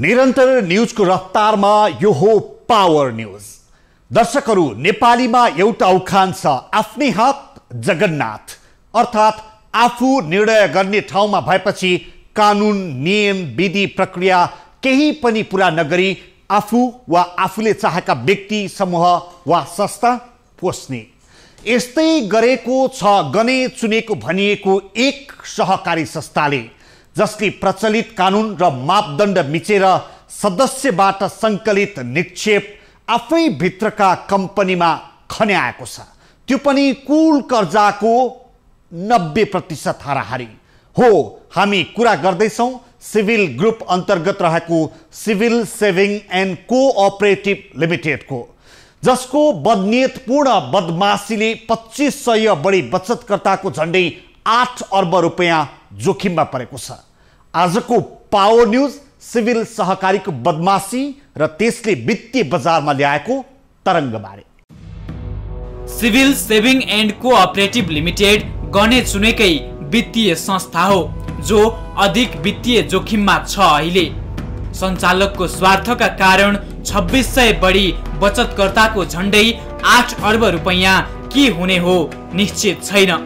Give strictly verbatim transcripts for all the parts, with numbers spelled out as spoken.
निरन्तर न्यूजको रफ्तारमा यो हो पावर न्यूज। दर्शकहरू, नेपालीमा एउटा उखान छ, आफ्नै हात जगन्नाथ, अर्थात् आफू निर्णय गर्ने ठाउँमा भएपछि कानुन, नियम, विधि, प्रक्रिया केही पनि पूरा नगरी आफू वा आफूले चाहेका व्यक्ति, समूह वा संस्था पोस्ने। यस्तै गरेको छ गने चुनेको भनिएको एक सहकारी संस्थाले, जसले प्रचलित कानुन र मापदण्ड मिचेर सदस्यबाट सङ्कलित निक्षेप आफै भित्रका कम्पनीमा खन्याएको छ, त्यो पनि कुल कर्जाको नब्बे प्रतिशत हाराहारी हो। हामी कुरा गर्दैछौँ सिभिल ग्रुप अन्तर्गत रहेको सिभिल सेभिङ एन्ड कोअपरेटिभ लिमिटेडको, जसको बदनियतपूर्ण बदमासीले पच्चिस सय बढी बचतकर्ताको झन्डै आठ अर्ब रुपियाँ जोखिममा परेको छ। आजको पावर न्यूज सिभिल सहकारीको बदमासी र त्यसले वित्तीय बजारमा ल्याएको तरङ्गबारे। Civil saving and cooperative limited गने चुनेकै वित्तीय संस्था हो, जो अधिक वित्तीय जोखिममा छ। अहिले सञ्चालकको स्वार्थका कारण छब्बिस सय बढी बचतकर्ताको झन्डै आठ अर्ब रुपियाँ के हुने हो निश्चित छैन।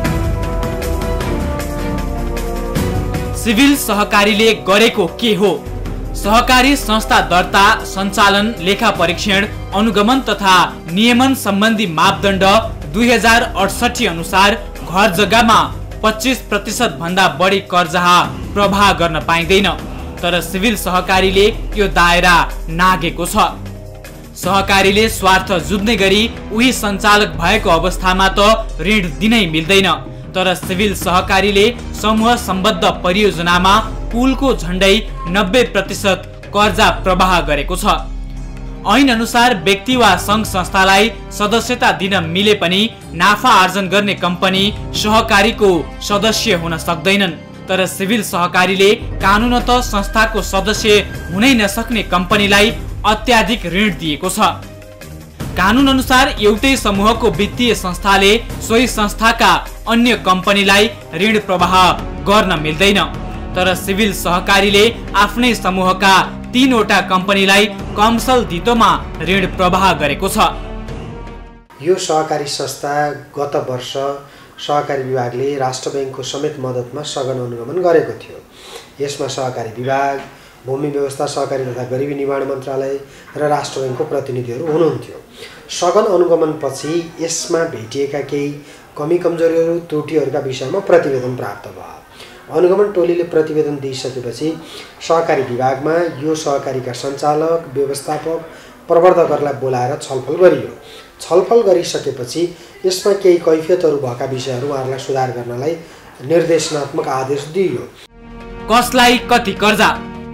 सिभिल सहकारीले गरेको के हो? सहकारी संस्था दर्ता, सञ्चालन, लेखा परीक्षण, अनुगमन तथा नियमन सम्बन्धी मापदण्ड दुई हजार अडसठी अनुसार घर जग्गामा पच्चिस प्रतिशत भन्दा बढी कर्जा प्रवाह गर्न पाइँदैन, तर सिभिल सहकारीले यो दायरा नागेको छ। सहकारीले स्वार्थ जुझ्ने गरी उही सञ्चालक भएको अवस्थामा त ऋण दिनै मिल्दैन, तर सिभिल सहकारीले समूह सम्बद्ध परियोजनामा कुलको झन्डै नब्बे प्रतिशत कर्जा प्रवाह गरेको छ। ऐन अनुसार व्यक्ति वा सङ्घ संस्थालाई सदस्यता दिन मिले पनि नाफा आर्जन गर्ने कम्पनी सहकारीको सदस्य हुन सक्दैनन्, तर सिभिल सहकारीले कानुनत संस्थाको सदस्य हुनै नसक्ने कम्पनीलाई अत्याधिक ऋण दिएको छ। कानुन अनुसार एउटै समूहको वित्तीय संस्थाले सोही संस्थाका अन्य कम्पनीलाई ऋण प्रवाह गर्न मिल्दैन, तर सिभिल सहकारीले आफ्नै समूहका तीनवटा कम्पनीलाई कमसल धितोमा ऋण प्रवाह गरेको छ। यो सहकारी संस्था गत वर्ष सहकारी विभागले राष्ट्र ब्याङ्कको समेत मद्दतमा सघन अनुगमन गरेको थियो। यसमा सहकारी विभाग, भूमि व्यवस्था, सहकारी तथा गरिबी निर्माण मन्त्रालय र राष्ट्र ब्याङ्कको प्रतिनिधिहरू हुनुहुन्थ्यो। सघन अनुगमनपछि यसमा भेटिएका केही कमी कमजोरीहरू, त्रुटिहरूका विषयमा प्रतिवेदन प्राप्त भयो। अनुगमन टोलीले प्रतिवेदन दिइसकेपछि सहकारी विभागमा यो सहकारीका सञ्चालक, व्यवस्थापक, प्रवर्धकहरूलाई बोलाएर छलफल गरियो। छलफल गरिसकेपछि यसमा केही कैफियतहरू भएका विषयहरू उहाँहरूलाई सुधार गर्नलाई निर्देशनात्मक आदेश दिइयो। कसलाई कति कर्जा?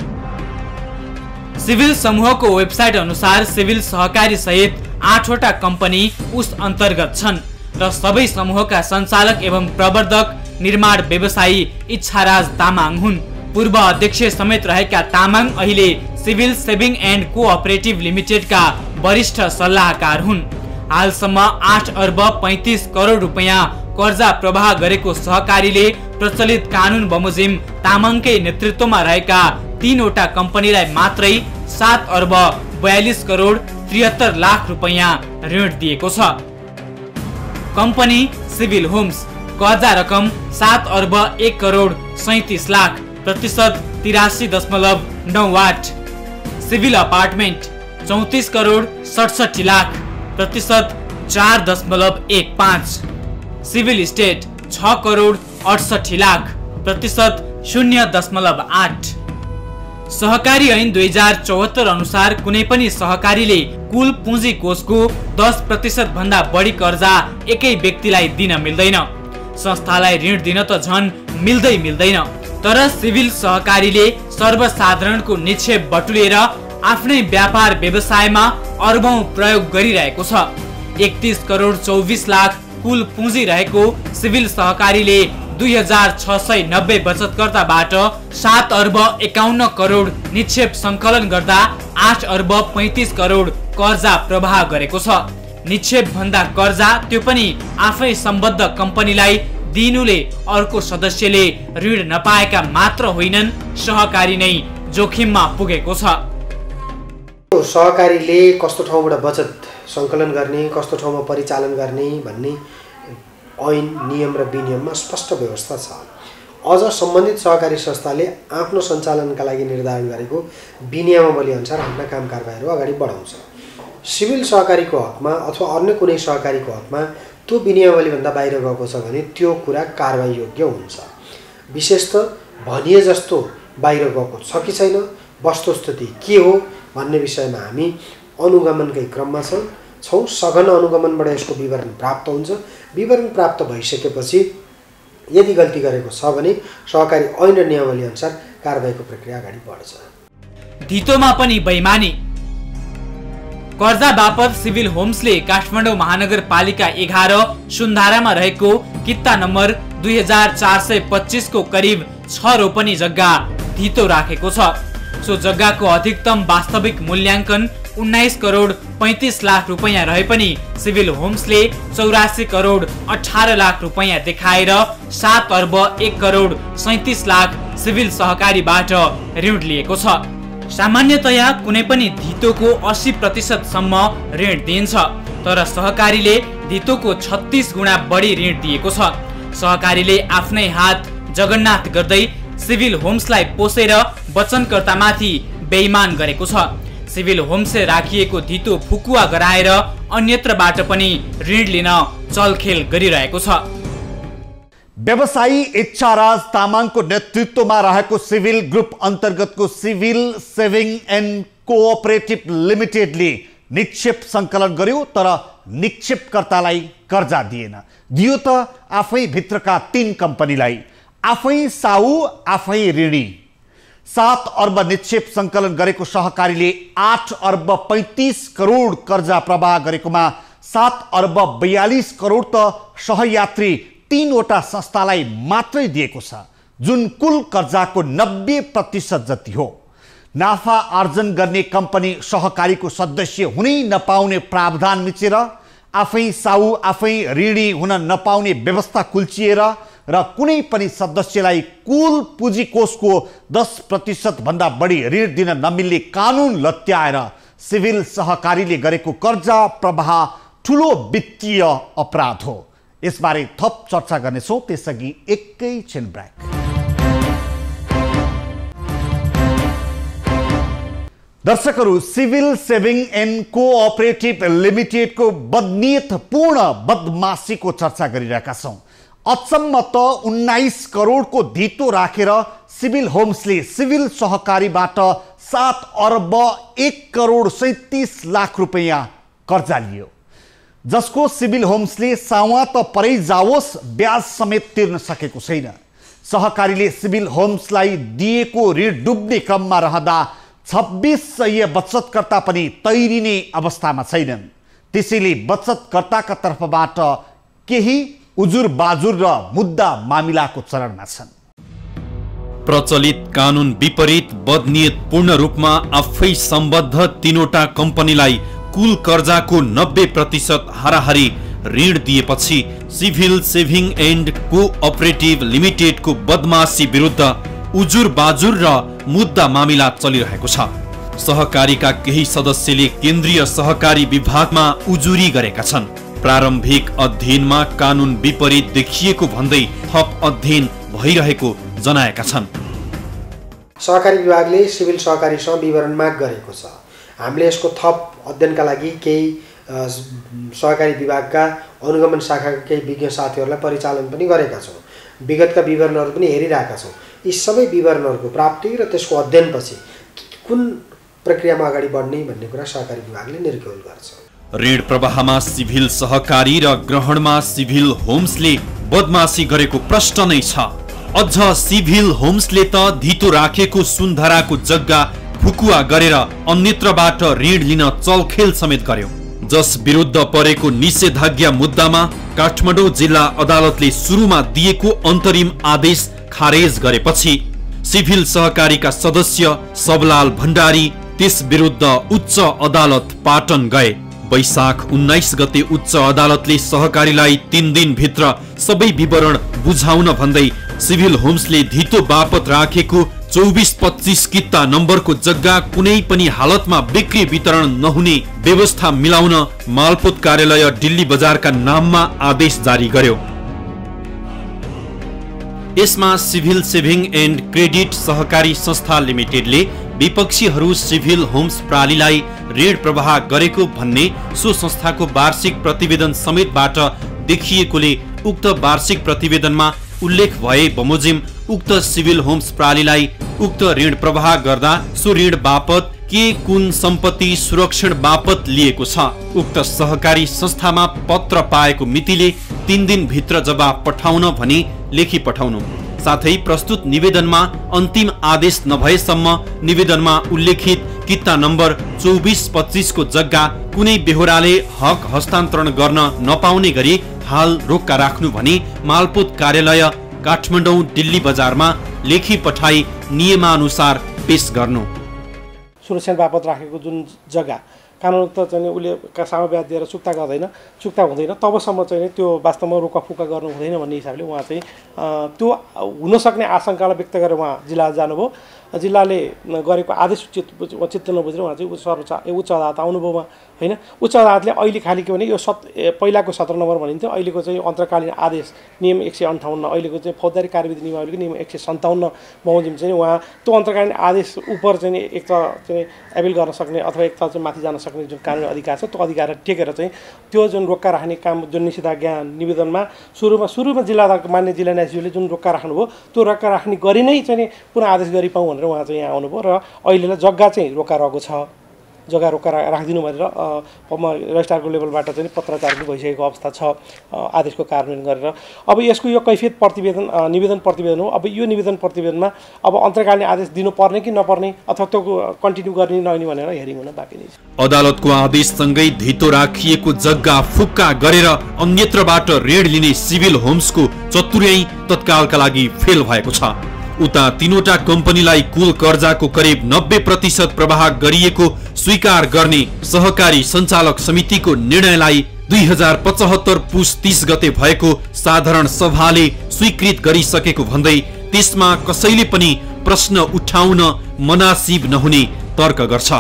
सिभिल समूहको वेबसाइट अनुसार सिभिल सहकारी सहित आठवटा कम्पनी उस अन्तर्गत छन् र सबै समूहका सञ्चालक एवं प्रवर्धक निर्माण व्यवसायी इच्छाराज तामाङ हुन्। पूर्व अध्यक्ष समेत रहेका तामाङ अहिले सिभिल सेभिङ एन्ड कोअपरेटिभ लिमिटेडका वरिष्ठ सल्लाहकार हुन्। हालसम्म आठ अर्ब पैँतिस करोड रुपियाँ कर्जा प्रवाह गरेको सहकारीले प्रचलित कानुन बमोजिम तामाङकै नेतृत्वमा रहेका तीनवटा कम्पनीलाई मात्रै सात अर्ब बयालिस करोड त्रिहत्तर लाख रुपियाँ ऋण दिएको छ। कम्पनी सिभिल होम्स, कर्जा रकम सात अर्ब एक करोड सैतिस लाख, प्रतिशत तिरासी दशमलव नौ आठ। सिभिल अपार्टमेन्ट चौतिस करोड सडसठी लाख, प्रतिशत चार दशमलव एक पाँच। सिभिल स्टेट छ करोड अडसठी लाख, प्रतिशत शून्य दशमलव आठ। सहकारी ऐन दुई हजार चौहत्तर अनुसार कुनै पनि सहकारीले कुल पुँजी कोषको दस प्रतिशत भन्दा बढी कर्जा एकै व्यक्तिलाई दिन मिल्दैन। संस्थालाई ऋण दिन त झन् मिल्दै मिल्दैन, तर सिभिल सहकारीले सर्वसाधारणको निक्षेप बटुलेर आफ्नै व्यापार व्यवसायमा अर्बौं प्रयोग गरिरहेको छ। एकतीस करोड चौबिस लाख कुल पुँजी रहेको सिभिल सहकारीले दुई हजार छ सय नब्बे बचतकर्ताबाट सात अर्ब एकाउन्न करोड निक्षेप सङ्कलन गर्दा आठ अर्ब पैँतिस करोड कर्जा प्रवाह गरेको छ। निक्षेप भन्दा कर्जा, त्यो पनि आफै सम्बद्ध कम्पनीलाई दिनुले अर्को सदस्यले ऋण नपाएका मात्र होइनन्, सहकारी नै जोखिममा पुगेको छ। सहकारीले कस्तो ठाउँबाट बचत सङ्कलन गर्ने, कस्तो ठाउँमा परिचालन गर्ने भन्ने ऐन, नियम र विनियममा स्पष्ट व्यवस्था छ। अझ सम्बन्धित सहकारी संस्थाले आफ्नो सञ्चालनका लागि निर्धारण गरेको विनियमावली अनुसार आफ्ना काम कारबाहीहरू अगाडि बढाउँछ। सिभिल सहकारीको हकमा अथवा अन्य कुनै सहकारीको हकमा त्यो विनियमावलीभन्दा बाहिर गएको छ भने त्यो कुरा कारबाही योग्य हुन्छ। विशेषतः भनिए जस्तो बाहिर गएको छ कि छैन, वस्तुस्थिति के हो भन्ने विषयमा हामी अनुगमनकै क्रममा छौँ छौँ सघन अनुगमनबाट यसको विवरण प्राप्त हुन्छ। विवरण प्राप्त भइसकेपछि यदि गल्ती गरेको छ भने सहकारी ऐन र नियमावली अनुसार कारबाहीको प्रक्रिया अगाडि बढ्छ। धितोमा पनि बेइमानी। कर्जा बापत सिभिल होम्सले काठमाडौँ महानगरपालिका एघार सुन्धारामा रहेको कित्ता नम्बर दुई हजार चार सय पच्चिस को करिब छ रोपनी जग्गा धितो राखेको छ। सो जग्गाको अधिकतम वास्तविक मूल्याङ्कन उन्नाइस करोड पैंतीस लाख रुपैयाँ रहे पनि सिभिल होम्सले चौरासी करोड अठारह लाख रुपैयाँ देखाएर सात अर्ब एक करोड सैंतीस लाख सिभिल सहकारीबाट ऋण लिएको छ। सामान्यतया कुनै पनि धितोको अस्सी प्रतिशत सम्म ऋण दिइन्छ, तर सहकारीले धितोको छत्तीस गुणा बढी ऋण दिएको छ। सहकारीले आफ्नै हात जगन्नाथ गर्दै सिभिल होम्सलाई पोसेर वचनकर्तामाथि बेइमान गरेको छ। सिभिल होम्सले राखिएको धितो फुकुवा गराएर अन्यत्रबाट पनि ऋण लिन चलखेल गरिरहेको छ। व्यवसायी इच्छाराज तामाङको नेतृत्वमा रहेको सिभिल ग्रुप अन्तर्गतको सिभिल सेभिङ एन्ड कोअपरेटिभ लिमिटेडले निक्षेप सङ्कलन गर्यो, तर निक्षेपकर्तालाई कर्जा दिएन। दियो त आफै भित्रका तीन कम्पनीलाई, आफै साहु आफै ऋणी। सात अर्ब निक्षेप सङ्कलन गरेको सहकारीले आठ अर्ब पैंतीस करोड कर्जा प्रवाह गरेकोमा सात अर्ब बयालीस करोड त सहयात्री तीनवटा संस्थालाई मात्रै दिएको छ, जुन कुल कर्जाको नब्बे प्रतिशत जति हो। नाफा आर्जन गर्ने कम्पनी सहकारीको सदस्य हुनै नपाउने प्रावधान मिचेर आफै साहु आफै ऋणी हुन नपाउने व्यवस्था कुल्चिएर र कुनै पनि सदस्यलाई कुल पुँजी कोषको दस प्रतिशत भन्दा बढी ऋण दिन नमिल्ने कानुन लत्याएर सिभिल सहकारीले गरेको कर्जा प्रवाह ठुलो वित्तीय अपराध हो। यसबारे थप चर्चा गर्नेछौँ, त्यसअघि एकैछिन ब्रेक। दर्शकहरू, सिभिल सेभिङ एन्ड कोअपरेटिभ लिमिटेडको बदनीयतपूर्ण बदमासीको चर्चा गरिरहेका छौँ। अचम्म त उन्नाइस करोडको धितो राखेर सिभिल होम्सले सिभिल सहकारीबाट सात अर्ब एक करोड सैंतीस लाख रुपैयाँ कर्जा लियो, जसको सिभिल होम्सले सावा त परै जाओस् ब्याज समेत तिर्न सकेको छैन। सहकारीले सिभिल होम्सलाई दिएको ऋण डुब्ने क्रममा रहँदा छब्बीस सय बचतकर्ता पनि तैरिने अवस्थामा छैनन्। त्यसैले बचतकर्ताका तर्फबाट केही उजुर बाजुर र मुद्दा मामिलाको चरणमा छन्। प्रचलित कानुन विपरीत बदनीयतपूर्ण रूपमा आफै सम्बद्ध तीनवटा कम्पनीलाई कुल कर्जाको नब्बे प्रतिशत हाराहारी ऋण दिएपछि सिभिल सेभिङ एन्ड कोअपरेटिभ लिमिटेडको बदमासी विरुद्ध उजुर बाजुर र मुद्दा मामिला चलिरहेको छ। सहकारीका केही सदस्यले केन्द्रीय सहकारी विभागमा उजुरी गरेका छन्। प्रारम्भिक अध्ययनमा कानुन विपरीत देखिएको भन्दै थप अध्ययन भइरहेको जनाएका छन्। सहकारी विभागले सिभिल सहकारीसँग विवरण माग गरेको छ। हामीले यसको थप अध्ययनका लागि केही सहकारी विभागका अनुगमन शाखाका केही विज्ञ साथीहरूलाई परिचालन पनि गरेका छौँ। विगतका विवरणहरू पनि हेरिरहेका छौँ। यी सबै विवरणहरूको प्राप्ति र त्यसको अध्ययनपछि कुन प्रक्रियामा अगाडि बढ्ने भन्ने कुरा सहकारी विभागले निर्क्युल गर्छ। ऋण प्रवाहमा सिभिल सहकारी र ग्रहणमा सिभिल होम्सले बदमासी गरेको प्रश्न नै छ। अझ सिभिल होम्सले त धितो राखेको सुन्धाराको जग्गा फुकुवा गरेर अन्यत्रबाट ऋण लिन चलखेल समेत गर्यो, जस विरुद्ध परेको निषेधाज्ञा मुद्दामा काठमाडौँ जिल्ला अदालतले सुरुमा दिएको अन्तरिम आदेश खारेज गरेपछि सिभिल सहकारीका सदस्य सबलाल भण्डारी त्यस विरुद्ध उच्च अदालत पाटन गए। वैशाख उन्नाइस गते उच्च अदालतले सहकारीलाई तीन दिन भित्र सबै विवरण बुझाउन भन्दै सिभिल होम्सले धितो बापत राखेको चौबिस पच्चीस किता नम्बरको जग्गा कुनै पनि हालतमा बिक्री वितरण नहुने व्यवस्था मिलाउन मालपोत कार्यालय दिल्ली बजारका नाममा आदेश जारी गर्यो। यसमा सिभिल सेभिङ एन्ड क्रेडिट सहकारी संस्था लिमिटेडले विपक्षीहरू सिभिल होम्स प्रणालीलाई ऋण प्रवाह गरेको भन्ने सो संस्थाको वार्षिक प्रतिवेदन समेतबाट देखिएकोले उक्त वार्षिक प्रतिवेदनमा उल्लेख भए बमोजिम उक्त सिभिल होम्स प्रणालीलाई उक्त ऋण प्रवाह गर्दा सो ऋण बापत के कुन सम्पत्ति सुरक्षण बापत लिएको छ। उक्त सहकारी संस्थामा पत्र पाएको मितिले तीन दिन भित्र जवाब पठाउन भनी लेखी पठाउनु, साथै प्रस्तुत निवेदनमा अन्तिम आदेश नभएसम्म निवेदनमा उल्लेखित किता नम्बर चौबिस पच्चीस को जग्गा कुनै बेहोराले हक हस्तान्तरण गर्न नपाउने गरी हाल रोक्का राख्नु भनी मालपोत कार्यालय काठमाडौँ दिल्ली बजारमा लेखी पठाई नियमानुसार पेश गर्नु। सुरक्षा बापत राखेको जुन जग्गा कानुन त चाहिँ उसले सामा ब्याज दिएर चुक्ता गर्दैन, चुक्ता हुँदैन, तबसम्म चाहिँ त्यो वास्तवमा रोकाफुका गर्नु हुँदैन भन्ने हिसाबले उहाँ चाहिँ त्यो हुनसक्ने आशंकालाई व्यक्त गरेर उहाँ जिल्ला जानुभयो। जिल्लाले गरेको आदेश चित्त चित्त नबुझेर उहाँ चाहिँ सर्वोच्च उच्च अदालत आउनुभयो होइन। उच्च अदालतले अहिले खालि के भने यो सत् पहिलाको सत्र नम्बर भनिन्थ्यो, अहिलेको चाहिँ अन्तर्कालीन आदेश नियम एक सय अन्ठाउन्न, अहिलेको चाहिँ फौजदारी कार्यविधि नियमावलीको नियम एक सय सन्ताउन्न बमोजिम चाहिँ उहाँ त्यो अन्तर्कालीन आदेश उपर चाहिँ एक त चाहिँ एपिल गर्न सक्ने अथवा एक त चाहिँ माथि जान सक्ने जुन कानुनी अधिकार छ त्यो अधिकार टेकेर चाहिँ त्यो जुन रोक्का राख्ने काम जुन निषेधाज्ञा निवेदनमा सुरुमा सुरुमा जिल्ला अदालतको मान्य जिल्ला न्यायाधीशले जुन रोक्का राख्नुभयो त्यो रोक्का राख्ने गरी नै चाहिँ पुनः आदेश गरी पाउँ भनेर उहाँ चाहिँ यहाँ आउनुभयो र अहिलेलाई जग्गा चाहिँ रोक्का रहेको छ, जग्गा रोक्का राखिदिनु भनेर रजिस्ट्रारको लेभलबाट चाहिँ पत्रचार पनि भइसकेको अवस्था छ आदेशको कार्यान्वयन गरेर। अब यसको यो कैफियत प्रतिवेदन निवेदन प्रतिवेदन हो। अब यो निवेदन प्रतिवेदनमा अब अन्तर्कालीन आदेश दिनुपर्ने कि नपर्ने अथवा त्यो कन्टिन्यू गर्ने नगर्ने भनेर हेरिङ हुन बाँकी नै छ। अदालतको आदेशसँगै धितो राखिएको जग्गा फुक्का गरेर अन्यत्रबाट ऋण लिने सिभिल होम्सको चतुर्याई तत्कालका लागि फेल भएको छ। उता तीनवटा कम्पनीलाई कुल कर्जाको करिब नब्बे प्रतिशत प्रवाह गरिएको स्वीकार गर्ने सहकारी सञ्चालक समितिको निर्णयलाई दुई हजार पचहत्तर पुस तीस गते भएको साधारण सभाले स्वीकृत गरिसकेको भन्दै त्यसमा कसैले पनि प्रश्न उठाउन मनासिब नहुने तर्क गर्छ।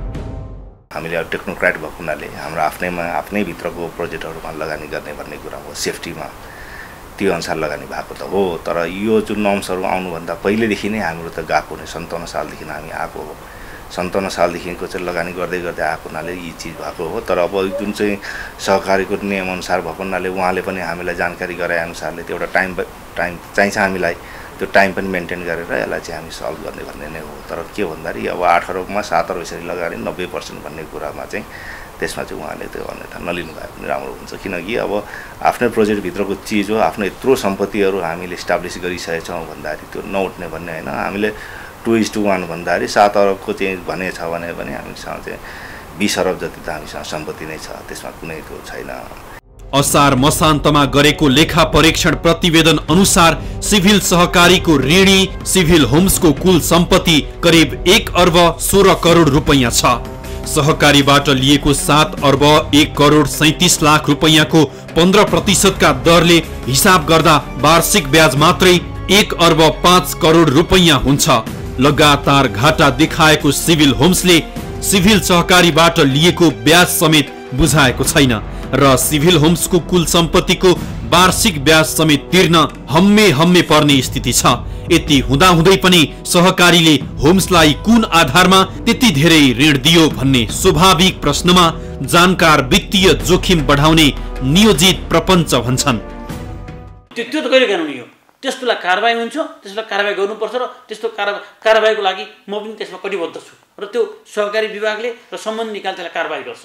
हामीले टेक्नोक्राट भएको हुनाले हाम्रो आफ्नैमा आफ्नै भित्रको प्रोजेक्टहरूमा लगानी गर्ने भन्ने कुरा हो, सेफ्टीमा त्यो अनुसार लगानी भएको त हो। तर यो जुन नर्म्सहरू आउनुभन्दा पहिलेदेखि नै हाम्रो त गएको नै सन्ताउन्न सालदेखि हामी आएको हो। सन्ताउन्न सालदेखिको चाहिँ लगानी गर्दै गर्दै आएको हुनाले यी चिज भएको हो। तर अब जुन चाहिँ सहकारीको नियमअनुसार भएको हुनाले उहाँले पनि हामीलाई जानकारी गराए अनुसारले त्यो एउटा टाइम टाइम चाहिन्छ हामीलाई, त्यो टाइम पनि मेन्टेन गरेर यसलाई चाहिँ हामी सल्भ गर्ने भन्ने नै हो। तर के भन्दाखेरि अब आठ अरबमा सात अरब यसरी लगानी नब्बे पर्सेन्ट भन्ने कुरामा चाहिँ त्यसमा चाहिँ उहाँले त्यो अन्यथा नलिनु भए पनि राम्रो हुन्छ, किनकि अब आफ्नै प्रोजेक्टभित्रको चिज हो, आफ्नो यत्रो सम्पत्तिहरू हामीले इस्टाब्लिस गरिसकेका छौँ भन्दाखेरि त्यो नउठ्ने भन्ने होइन। हामीले टु इज टू वान भन्दाखेरि सात अरबको चाहिँ भने छ भने पनि हामीसँग चाहिँ बिस अरब जति त हामीसँग सम्पत्ति नै छ, त्यसमा कुनै त्यो छैन। असार मसान्तमा गरेको लेखा परीक्षण प्रतिवेदन अनुसार सिभिल सहकारीको ऋणी सिभिल होम्सको कुल सम्पत्ति करिब एक अर्ब सोह्र करोड रुपैयाँ छ। सहकारीबाट लिएको सात अर्ब एक करोड सैतिस लाख रुपैयाँको पन्ध्र प्रतिशतका दरले हिसाब गर्दा वार्षिक ब्याज मात्रै एक अर्ब पाँच करोड रुपैयाँ हुन्छ। लगातार घाटा देखाएको सिभिल होम्सले सिभिल सहकारीबाट लिएको ब्याज समेत बुझाएको छैन र सिभिल होम्सको कुल सम्पत्तिको वार्षिक ब्याज समेत तिर्न हम्मे हम्मे पर्ने स्थिति छ। यति हुँदाहुँदै पनि सहकारीले होम्सलाई कुन आधारमा त्यति धेरै ऋण दियो भन्ने स्वाभाविक प्रश्नमा जानकार वित्तीय जोखिम बढाउने नियोजित प्रपञ्च भन्छन्। त्यो त्यो त कहिले कानुनी हो, त्यस बेला कारबाही हुन्छ, त्यस बेला कारबाही गर्नुपर्छ र त्यस्तो कारबाहीको लागि म पनि त्यसमा कटिबद्ध छु र त्यो सहकारी विभागले र सम्बन्धित निकाय त्यसलाई कारबाही गर्छ।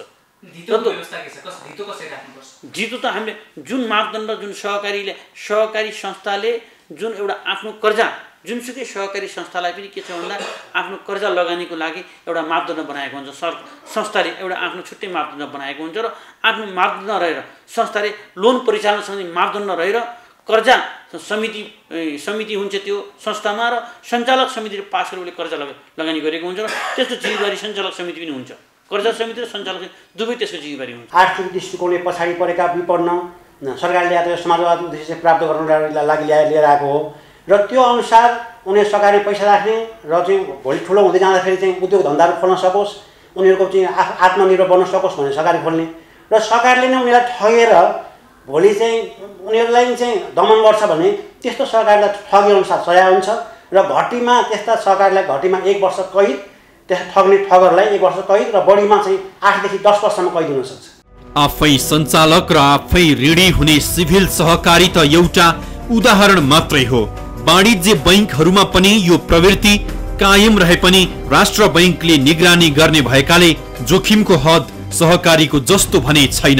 जितो त हामीले जुन मापदण्ड जुन सहकारीले सहकारी संस्थाले जुन एउटा आफ्नो कर्जा जुनसुकै सहकारी संस्थालाई पनि के छ भन्दा आफ्नो कर्जा लगानीको लागि एउटा मापदण्ड बनाएको हुन्छ। सर संस्थाले एउटा आफ्नो छुट्टै मापदण्ड बनाएको हुन्छ र आफ्नो मापदण्ड रहेर संस्थाले लोन परिचालन सम्बन्धी मापदण्ड रहेर कर्जा समिति समिति हुन्छ त्यो संस्थामा र सञ्चालक समितिले पास गरेर उसले कर्जा लगानी गरेको हुन्छ र त्यस्तो जिम्मेवारी सञ्चालक समिति पनि हुन्छ। कर्जा समिति र सञ्चालक दुवै त्यसको जिम्मेवारी हुन्छ। आर्थिक दृष्टिकोणले पछाडि परेका विपन्न सरकारले या समाजवाद उद्देश्य प्राप्त गर्नलाई लागि लिएर आएको हो र त्यो अनुसार उनीहरू सरकारले पैसा राख्ने र चाहिँ भोलि ठुलो हुँदै जाँदाखेरि चाहिँ उद्योग धन्दाहरू खोल्न सकोस्, उनीहरूको चाहिँ आफ आत्मनिर्भर बन्न सकोस् भनेर सरकारले खोल्ने र सरकारले नै उनीहरूलाई ठगेर भोलि चाहिँ उनीहरूलाई चाहिँ दमन गर्छ भने त्यस्तो सरकारलाई ठगेअनुसार सजाय हुन्छ र घटीमा त्यस्ता सरकारलाई घटीमा एक वर्ष कैद, त्यस ठग्ने ठगरलाई एक वर्ष कैद र बढीमा चाहिँ आठदेखि दस वर्षसम्म कैद हुन सक्छ। आफै सञ्चालक र आफै ऋणी हुने सिभिल सहकारी त एउटा उदाहरण मात्रै हो। वाणिज्य बैंकहरूमा पनि यो प्रवृत्ति कायम रहे पनि राष्ट्र बैंकले निगरानी गर्ने भएकाले जोखिमको हद सहकारीको जस्तो भने छैन।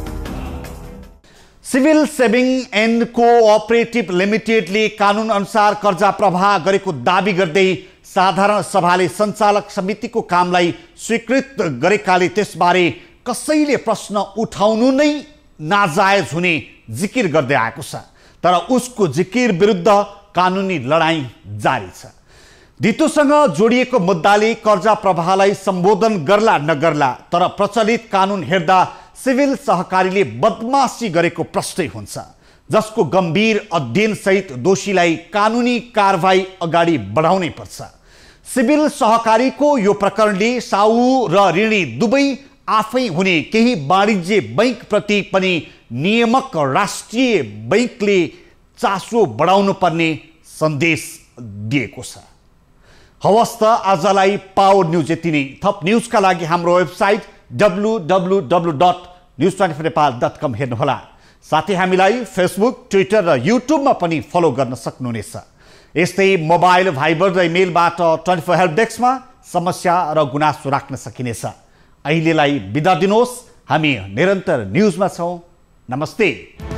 सिभिल सेभिङ एन्ड कोअपरेटिभ लिमिटेडले कानुन अनुसार कर्जा प्रवाह गरेको दाबी गर्दै साधारण सभाले सञ्चालक समितिको कामलाई स्वीकृत गरेकाले त्यसबारे कसैले प्रश्न उठाउनु नै नाजायज हुने जिकिर गर्दै आएको छ। तर उसको जिकिर विरुद्ध कानुनी लडाईँ जारी छ। धितोसँग जोडिएको मुद्दाले कर्जा प्रवाहलाई सम्बोधन गर्ला नगर्ला, तर प्रचलित कानुन हेर्दा सिभिल सहकारीले बदमासी गरेको प्रश्नै हुन्छ, जसको गम्भीर अध्ययनसहित दोषीलाई कानुनी कारबाही अगाडि बढाउनै पर्छ। सिभिल सहकारीको यो प्रकरणले साउ र ऋणी दुवै आफै हुने केही वाणिज्य बैंकप्रति पनि नियामक राष्ट्रिय बैंकले चासो बढाउनु पर्ने सन्देश दिएको छ। हवस् त आजलाई पावर न्युज यति नै। थप न्युजका लागि हाम्रो website W W W dot news twenty four Nepal dot com हेर्नुहोला। साथै हामीलाई फेसबुक, ट्विटर र युट्युबमा पनि फलो गर्न सक्नुहुनेछ। यस्तै मोबाइल, भाइबर र इमेलबाट ट्वेन्टी फोर हेल्प डेस्कमा समस्या र गुनासो राख्न सकिनेछ। अहिलेलाई बिदा दिनुहोस्। हामी निरन्तर न्युजमा छौँ। नमस्ते।